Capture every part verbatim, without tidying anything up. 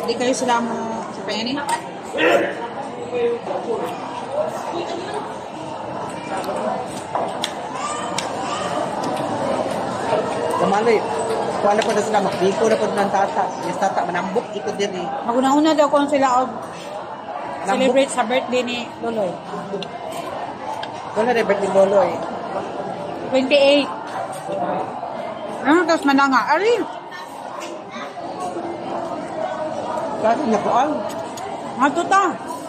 Hindi kayo sila mo sa penny? Kamali. Kuha na po na sila. Makbiko na po ng tata. Yung tata manambok. Ito din eh. Maguna-una daw kung sila og celebrate sa birthday ni Loloy. Wala na birthday ni Loloy. twenty-eight. Ano, tapos mananga. Ari! Kasi niya po ang. Nga to ta.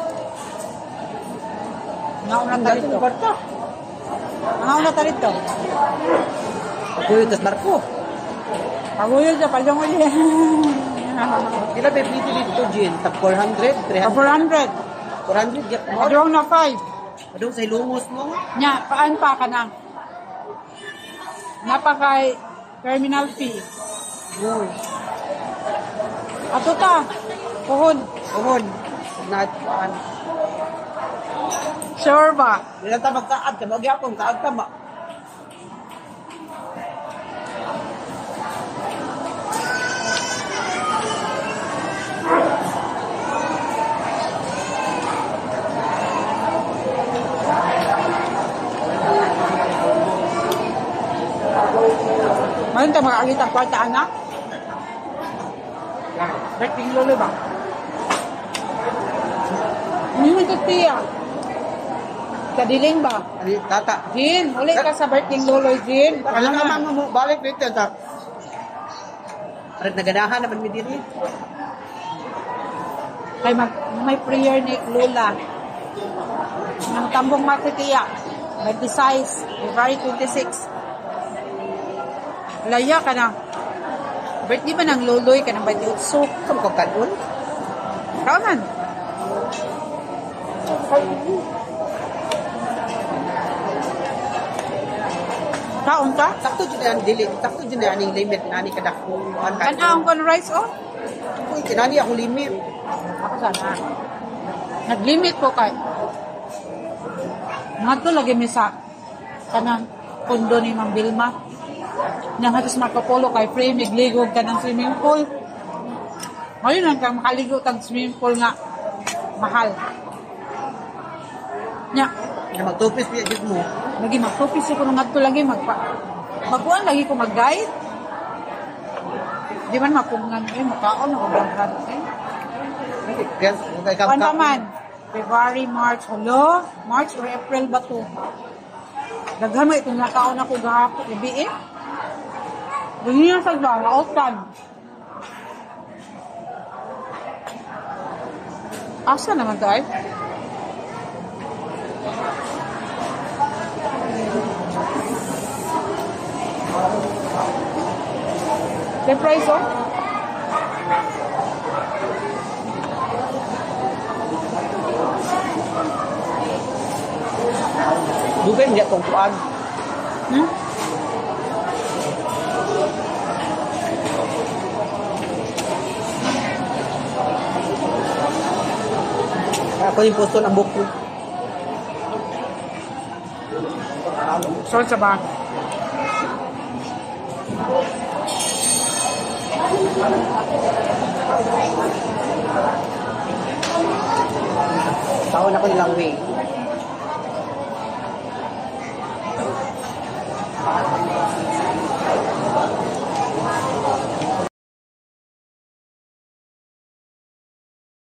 Nauna ta rito. Nauna ta rito. Pagkuyo, tas Marco. Paguyo siya, palyong uli. Kila ba dito dito, Jin? Tag four hundred, three hundred? four hundred. four hundred, get mo. Adong na five. Adong sa ilungos mo. Nya, paan pa ka na? Napakay terminal fee. Uy. Ato ta. Puhon. Puhon. Nat, paan. Sure ba? Ilan ta magkaad ka, magyapon, kaad ka ma. Ngayon tayo makakita ang kwarta, anak? Birthday Lolo ba? Hindi mo ito tiya. Kadiling ba? Ani, tata. Jin, ulit ka sa birthday Lolo, Jin. Alam naman mo, balik dito, ta. Parang naganahan naman mi diri. Ay, mag, may prayer ni Lola. Ng tambong matitiya. twenty-six, February twenty-six. Laya ka na. Birthday ba ng Loloy ka ng twenty-eight? So, Kamu kau kanun? kaman. Kaon ka? Sakto jud ang dili, sakto jud ang limit nani kada ko. Kanaon ko ng rice, oh? Uy, kinani ako limit. Ako sana. Nag-limit ko kay. Nga to lagi mi sa kanang kondo ni Ma'am Vilma. Nang hatos makapolo kay free migligog ka ng swimming pool. Ngayon lang kang makaligo tag swimming pool nga mahal. Nya, Na magtupis piya jud mo. lagi magtupis ko nang adto lagi magpa. Magkuan lagi ko mag-guide. Di man mapungan eh makaon ako blangkan eh. Guys, kay kam Ano man? February, March, hello? March or April ba to? Daghan mo itong nakaon ako gahapon, gabi eh. Ganyan sa ba, lautan. Asa naman to ay? The price oh? Dugay niya tong kuan. Hmm? Ako yung pusto ng buko. Saan sa ba? Taon ako nilang way.